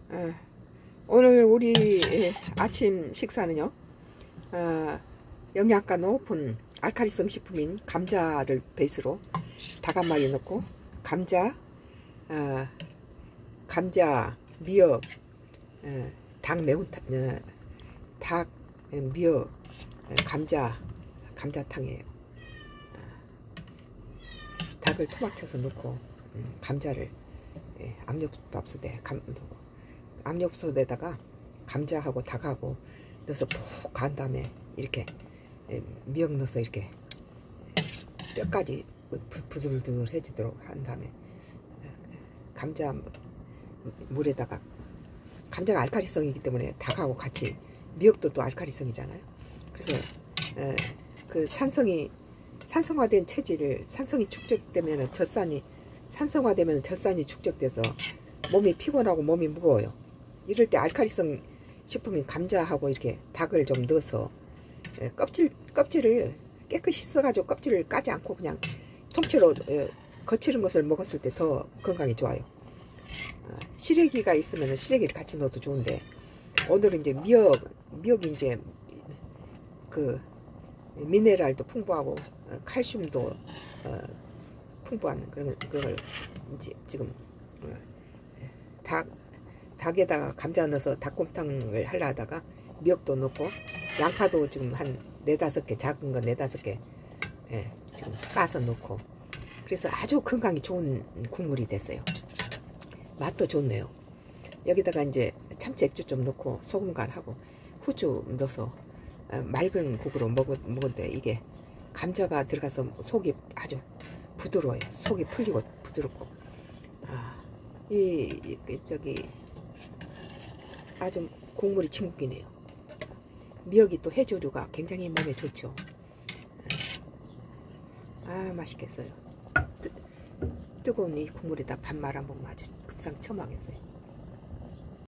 어, 오늘 우리 아침 식사는요, 영양가 높은 알칼리성 식품인 감자를 베이스로 닭 한 마리 넣고 감자, 어, 감자, 미역, 닭 매운탕, 닭, 미역, 감자탕이에요. 닭을 토막쳐서 넣고 감자를 압력밥솥에다가 감자하고 닭하고 넣어서 푹 간 다음에 이렇게 미역 넣어서 이렇게 뼈까지 부들부들해지도록 한 다음에 감자 물에다가, 감자가 알칼리성이기 때문에 닭하고 같이, 미역도 또 알칼리성이잖아요. 그래서 그 산성화된 체질을, 산성이 축적되면 산성화되면 젖산이 축적돼서 몸이 피곤하고 몸이 무거워요. 이럴 때 알칼리성 식품인 감자하고 이렇게 닭을 좀 넣어서 껍질을 깨끗이 씻어가지고 껍질을 까지 않고 그냥 통째로 거칠은 것을 먹었을 때 더 건강에 좋아요. 시래기가 있으면 시래기를 같이 넣어도 좋은데, 오늘은 이제 미역이 이제 그 미네랄도 풍부하고 칼슘도 풍부한 그걸 이제 지금 닭에다가 감자 넣어서 닭곰탕을 하려 하다가 미역도 넣고 양파도 지금 한 4-5개, 작은 거 4-5개 지금 까서 넣고, 그래서 아주 건강이 좋은 국물이 됐어요. 맛도 좋네요. 여기다가 이제 참치 액주 좀 넣고 소금 간하고 후추 넣어서 맑은 국으로 먹은데, 이게 감자가 들어가서 속이 아주 부드러워요. 속이 풀리고 부드럽고, 저기 아주 국물이 진국이네요. 미역이 또 해조류가 굉장히 몸에 좋죠. 맛있겠어요. 뜨거운 이 국물에다 밥 말아 먹으면 아주 금상첨화겠어요.